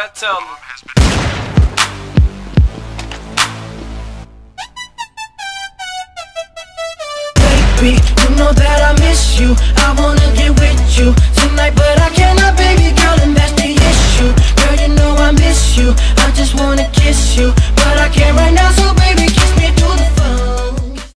Alright, tell me. Baby, you know that I miss you. I wanna get with you tonight, but I cannot, baby girl, and that's the